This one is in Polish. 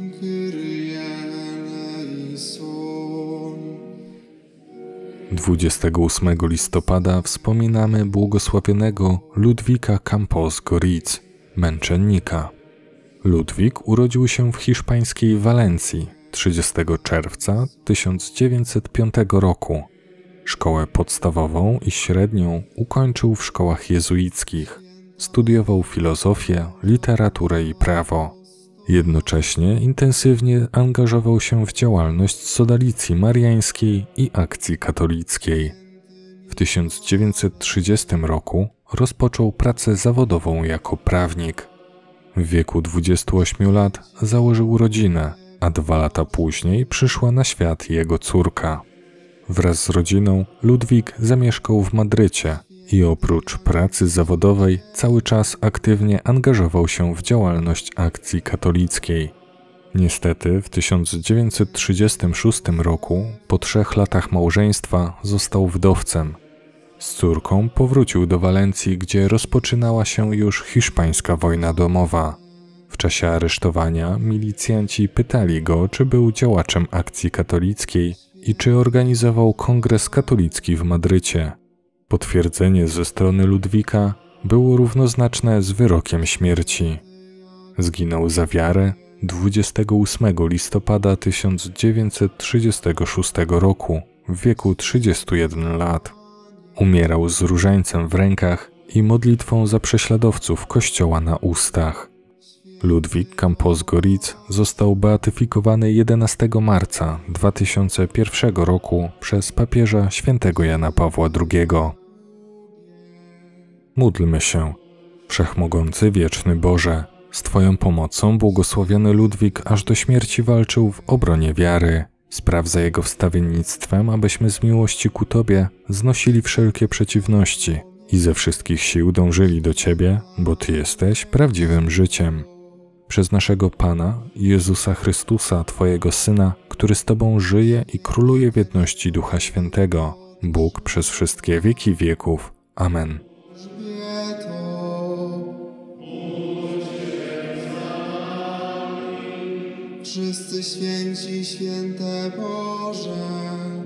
Kyrie eleison. 28 listopada wspominamy błogosławionego Ludwika Campos-Goritz, męczennika. Ludwik urodził się w hiszpańskiej Walencji 30 czerwca 1905 roku. Szkołę podstawową i średnią ukończył w szkołach jezuickich. Studiował filozofię, literaturę i prawo. Jednocześnie intensywnie angażował się w działalność sodalicji mariańskiej i akcji katolickiej. W 1930 roku rozpoczął pracę zawodową jako prawnik. W wieku 28 lat założył rodzinę, a 2 lata później przyszła na świat jego córka. Wraz z rodziną Ludwik zamieszkał w Madrycie i oprócz pracy zawodowej cały czas aktywnie angażował się w działalność akcji katolickiej. Niestety w 1936 roku, po 3 latach małżeństwa, został wdowcem. Z córką powrócił do Walencji, gdzie rozpoczynała się już hiszpańska wojna domowa. W czasie aresztowania milicjanci pytali go, czy był działaczem akcji katolickiej i czy organizował kongres katolicki w Madrycie. Potwierdzenie ze strony Ludwika było równoznaczne z wyrokiem śmierci. Zginął za wiarę 28 listopada 1936 roku w wieku 31 lat. Umierał z różańcem w rękach i modlitwą za prześladowców Kościoła na ustach. Ludwik Campos-Goritz został beatyfikowany 11 marca 2001 roku przez papieża świętego Jana Pawła II. Módlmy się. Wszechmogący wieczny Boże, z Twoją pomocą błogosławiony Ludwik aż do śmierci walczył w obronie wiary. Spraw za jego wstawiennictwem, abyśmy z miłości ku Tobie znosili wszelkie przeciwności i ze wszystkich sił dążyli do Ciebie, bo Ty jesteś prawdziwym życiem. Przez naszego Pana, Jezusa Chrystusa, Twojego Syna, który z Tobą żyje i króluje w jedności Ducha Świętego, Bóg przez wszystkie wieki wieków. Amen. Wszyscy święci, święte Boże,